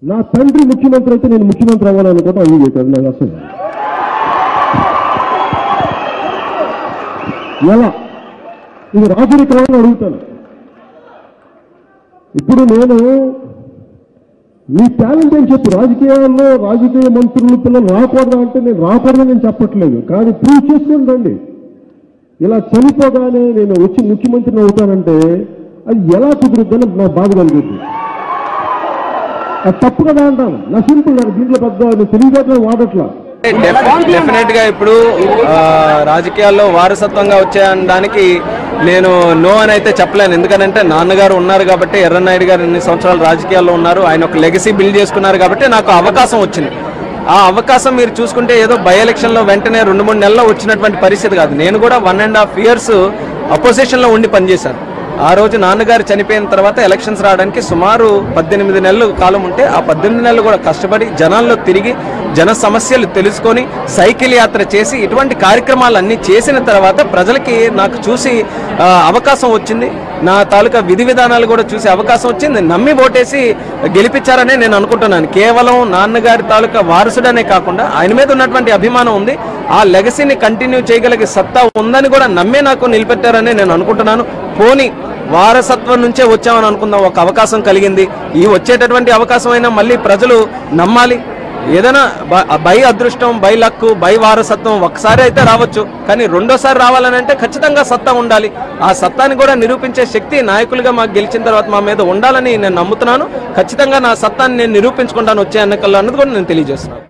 నా తండ్రి ముఖ్యమంత్రి అయితే నేను ముఖ్యమంత్రి అవ్వాలనుకోవడం అది పెట్టారు నాకు అసలు ఎలా ఇది రాజరికంగా అడుగుతాను. ఇప్పుడు నేను మీ టాలెంట్ అని చెప్పి రాజకీయాల్లో రాజకీయ మంత్రులు పిల్లలు రాకూడదా అంటే నేను రాకూడదని నేను చెప్పట్లేదు, కానీ ప్రూవ్ చేసుకుని రండి. ఇలా చనిపోగానే నేను వచ్చి ముఖ్యమంత్రిని అవుతానంటే అది ఎలా కుదురుద్దని నా బాధ కలుగుతుంది. అది తప్పు కదా అంటాను. నా సింపుల్, నాకు దీంట్లో పెద్ద తెలివితేటలు వాడట్లా. డెఫినెట్ గా ఇప్పుడు రాజకీయాల్లో వారసత్వంగా వచ్చేయడానికి నేను నో అని అయితే చెప్పలేను. ఎందుకంటే నాన్నగారు ఉన్నారు కాబట్టి, ఎర్రన్నాయుడు గారు ఎన్ని సంవత్సరాలు రాజకీయాల్లో ఉన్నారు, ఆయన ఒక లెగసీ బిల్డ్ చేసుకున్నారు కాబట్టి నాకు అవకాశం వచ్చింది. ఆ అవకాశం మీరు చూసుకుంటే ఏదో బై ఎలక్షన్లో వెంటనే 2-3 నెలల్లో వచ్చినటువంటి పరిస్థితి కాదు. నేను కూడా 1.5 years అపోజిషన్లో ఉండి పనిచేశాను. ఆ రోజు నాన్నగారు చనిపోయిన తర్వాత ఎలక్షన్స్ రావడానికి సుమారు 18 నెలలు కాలం ఉంటే ఆ 18 నెలలు కూడా కష్టపడి జనాల్లో తిరిగి జన సమస్యలు తెలుసుకొని సైకిల్ యాత్ర చేసి ఇటువంటి కార్యక్రమాలన్నీ చేసిన తర్వాత ప్రజలకి నాకు చూసి అవకాశం వచ్చింది. నా తాలూకా విధి విధానాలు కూడా చూసే అవకాశం వచ్చింది. నమ్మి ఓటేసి గెలిపించారనే నేను అనుకుంటున్నాను. కేవలం నాన్నగారి తాలూకా వారసుడనే కాకుండా ఆయన మీద ఉన్నటువంటి అభిమానం ఉంది. ఆ లెగసీని కంటిన్యూ చేయగలిగే సత్తా ఉందని కూడా నమ్మే నాకు నిలబెట్టారని నేను అనుకుంటున్నాను. పోనీ వారసత్వం నుంచే వచ్చామని అనుకుందాం, ఒక అవకాశం కలిగింది. ఈ వచ్చేటటువంటి అవకాశం అయినా మళ్ళీ ప్రజలు నమ్మాలి. ఏదైనా బై అదృష్టం, బై లక్, బై వారసత్వం ఒకసారి అయితే రావచ్చు, కానీ రెండోసారి రావాలని అంటే ఖచ్చితంగా సత్తా ఉండాలి. ఆ సత్తాని కూడా నిరూపించే శక్తి నాయకులుగా మాకు గెలిచిన తర్వాత మా మీద ఉండాలని నేను నమ్ముతున్నాను. ఖచ్చితంగా నా సత్తాన్ని నేను నిరూపించుకుంటాను వచ్చే ఎన్నికల్లో అన్నది కూడా నేను తెలియజేస్తున్నాను.